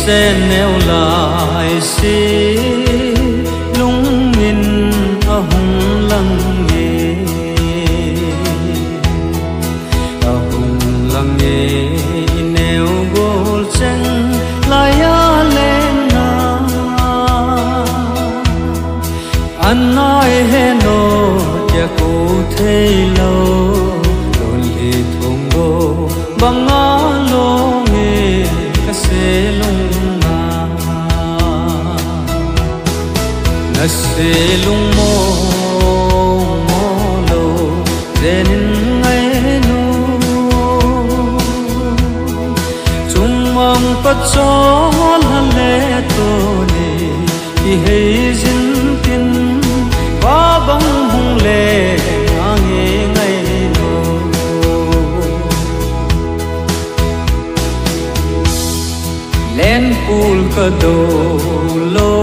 sẽ neo lại si lung in a hung lăng nghe a hung lăng nghe neo gol chăng lại a lên na anh nói he no ya cô thấy lâu rồi lì thùng go bằng ngõ lô nghe cái xe lung se lung mo lo denin ngai nu chung mong pa chol le to ni ki he jin tin ba bang hung le ange ngai nu len pul ka do lo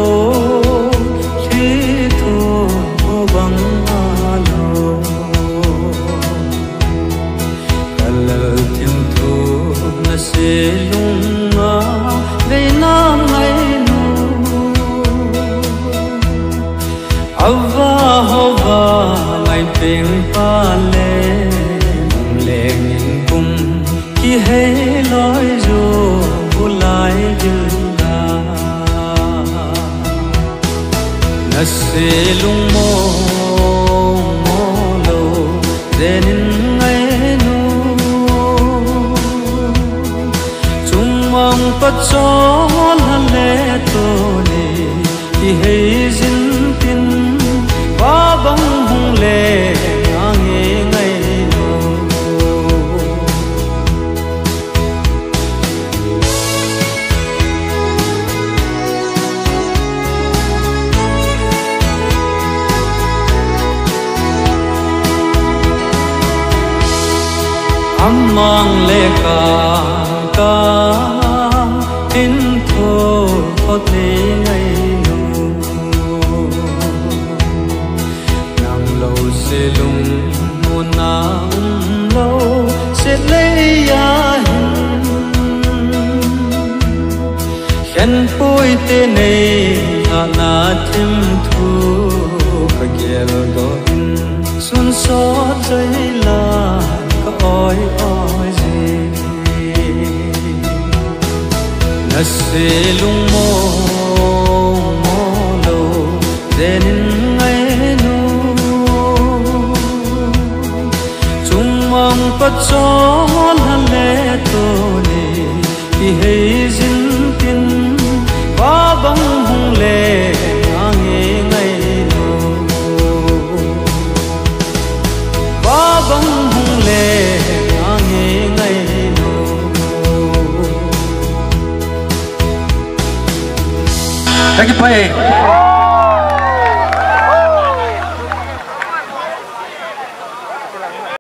se lunga ve na ngai nu ava hova ngai peng pa le leng in kum ki he loi jo bulai jilla na se lung mo lo denin pa chol le to ni ki he jin tin ba bang hung le ange ngai no amang le ka tin thô có thể ngày nụ nàng lâu sẽ lung muôn nàng lâu sẽ lấy ya khen bôi tên này na thêm thu cả ghé gọi xuân xót giấy là có oi oi gì se lung mo lo denin ngai nu chung mong pa chol le to ni ki he jin tin ba bang hung le ange ngai nu ba bang hung le ange ngai Thank you, play.